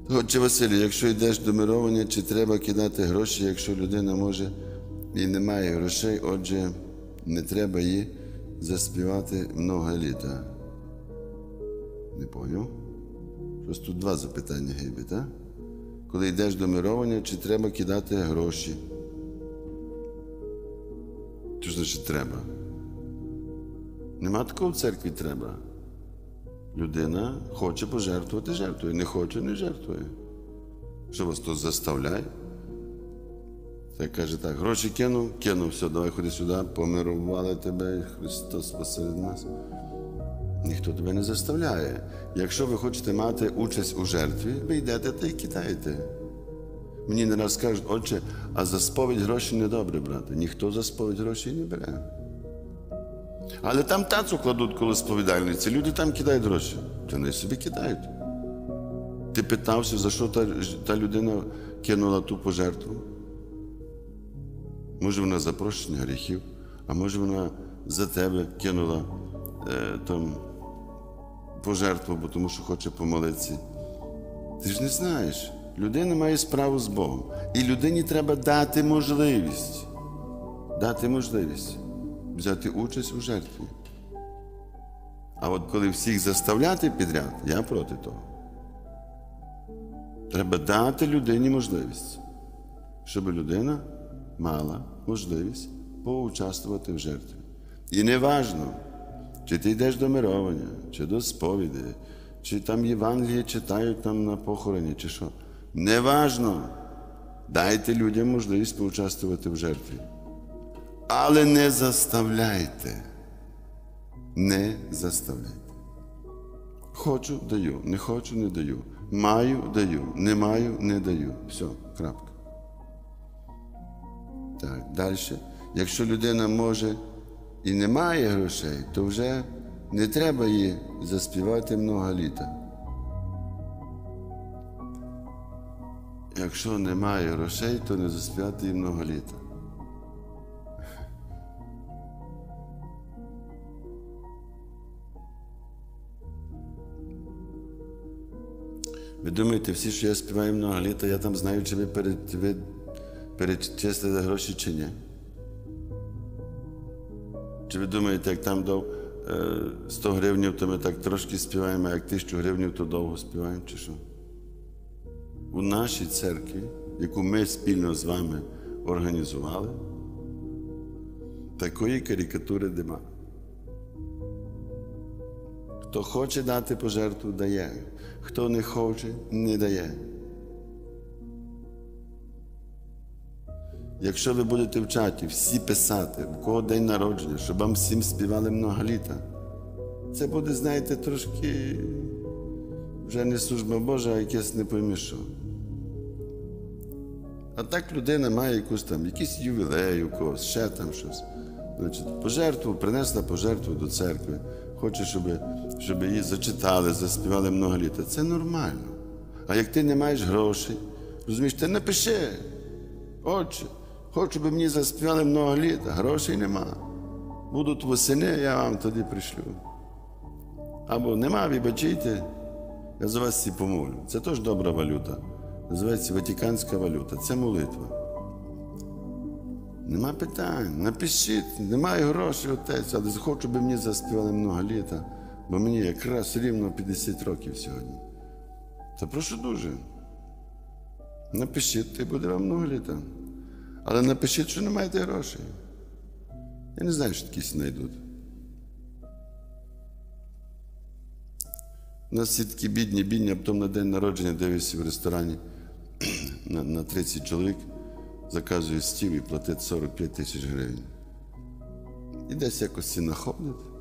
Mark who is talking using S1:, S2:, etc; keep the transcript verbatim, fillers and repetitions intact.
S1: Отче Василю, якщо йдеш до мировання, чи треба кидати гроші, якщо людина може і не має грошей, отже, не треба їй заспівати много літа? Не поняв? Щось тут два запитання гиби, так? Коли йдеш до мировання, чи треба кидати гроші? Що значить треба? Нема такого в церкві треба. Людина хоче пожертвувати, жертвує. Не хоче, не жертвує. Що вас тут заставляє? Це каже так, гроші кинув, кинув, все, давай ходи сюди, помирували тебе, Христос посеред нас. Ніхто тебе не заставляє. Якщо ви хочете мати участь у жертві, ви йдете та й кидаєте. Мені не раз кажуть, отче, а за сповідь гроші не добре брати. Ніхто за сповідь гроші не бере. Але там тацу кладуть коло сповідальниці, люди там кидають гроші. Та не собі кидають. Ти питався, за що та, та людина кинула ту пожертву? Може вона за прощення гріхів, а може вона за тебе кинула е, там пожертву, бо тому що хоче помолитися. Ти ж не знаєш. Людина має справу з Богом. І людині треба дати можливість. Дати можливість взяти участь у жертві. А от коли всіх заставляти підряд, я проти того. Треба дати людині можливість, щоб людина мала можливість поучаствувати в жертві. І не важно, чи ти йдеш до мировання, чи до сповіді, чи там Євангеліє читають там на похороні, чи що. Не важно. Дайте людям можливість поучаствувати в жертві. Але не заставляйте. Не заставляйте. Хочу – даю, не хочу – не даю. Маю – даю, не маю – не даю. Все, крапка. Так, далі. Якщо людина може і не має грошей, то вже не треба їй заспівати много літа. Якщо немає грошей, то не заспівати їй много літа. Ви думаєте, всі, що я співаю много літа, я там знаю, чи ви, перед, ви перечислили гроші, чи ні? Чи ви думаєте, як там дав сто гривнів, то ми так трошки співаємо, а як тисячу гривнів, то довго співаємо, чи що? У нашій церкві, яку ми спільно з вами організували, такої карикатури нема. Хто хоче дати пожертву, дає. Хто не хоче, не дає. Якщо ви будете в чаті всі писати, у кого день народження, щоб вам всім співали много літа, це буде, знаєте, трошки вже не служба Божа, а якесь не пойми що. А так людина має якусь там, якийсь ювілей у когось, ще там щось. Значить, пожертву, принесла пожертву до церкви, хоче, щоб, щоб її зачитали, заспівали много літа. Це нормально. А як ти не маєш грошей, розумієш, ти напиши, отче, хочу, щоб мені заспівали много літа, грошей нема. Будуть восени, я вам тоді пришлю. Або нема, вибачайте, я за вас всі помолю. Це теж добра валюта. Називається ватиканська валюта. Це молитва. Нема питань. Напишіть. Немає грошей, отець, але хочу, щоб мені заспівали много літа, бо мені якраз рівно п'ятдесят років сьогодні. Та прошу дуже. Напишіть, і буде вам много літа. Але напишіть, що не маєте грошей. Я не знаю, що такі знайдуть. У нас всі такі бідні, бідні, а потім на день народження дивишся в ресторані на, на тридцять чоловік, заказує стіл і платить сорок п'ять тисяч гривень. І десь якось ці знаходить.